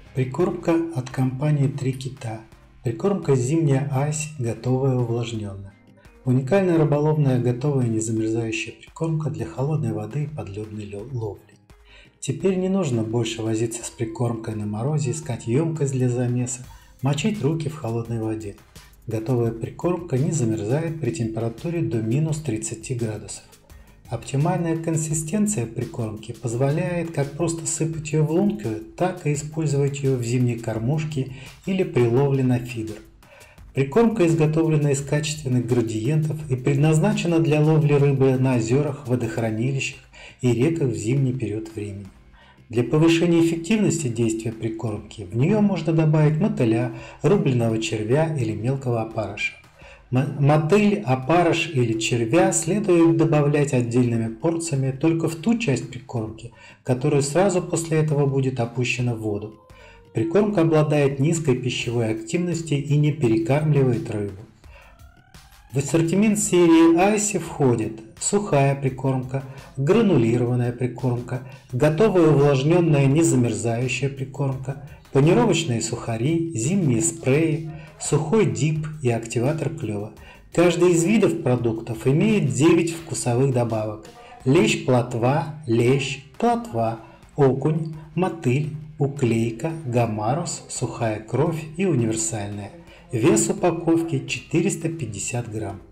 Прикормка от компании «Три кита». Прикормка зимняя айс, готовая увлажненная. Уникальная рыболовная готовая незамерзающая прикормка для холодной воды и подледной ловли. Теперь не нужно больше возиться с прикормкой на морозе, искать емкость для замеса, мочить руки в холодной воде. Готовая прикормка не замерзает при температуре до минус 30 градусов. Оптимальная консистенция прикормки позволяет как просто сыпать ее в лунку, так и использовать ее в зимней кормушке или при ловле на фидер. Прикормка изготовлена из качественных градиентов и предназначена для ловли рыбы на озерах, водохранилищах и реках в зимний период времени. Для повышения эффективности действия прикормки в нее можно добавить мотыля, рубленого червя или мелкого опарыша. Мотыль, опарыш или червя следует добавлять отдельными порциями только в ту часть прикормки, которая сразу после этого будет опущена в воду. Прикормка обладает низкой пищевой активностью и не перекармливает рыбу. В ассортимент серии Айси входит сухая прикормка, гранулированная прикормка, готовая увлажненная незамерзающая прикормка, панировочные сухари, зимние спреи, сухой дип и активатор клёва. Каждый из видов продуктов имеет 9 вкусовых добавок: лещ-плотва, лещ, плотва, окунь, мотыль, уклейка, гамарус, сухая кровь и универсальная. Вес упаковки 450 грамм.